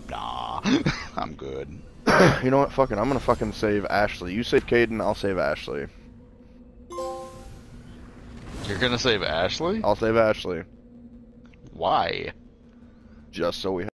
Nah, I'm good. You know what? Fuck it. I'm gonna fucking save Ashley. You save Caden, I'll save Ashley. You're gonna save Ashley? I'll save Ashley. Why? Just so we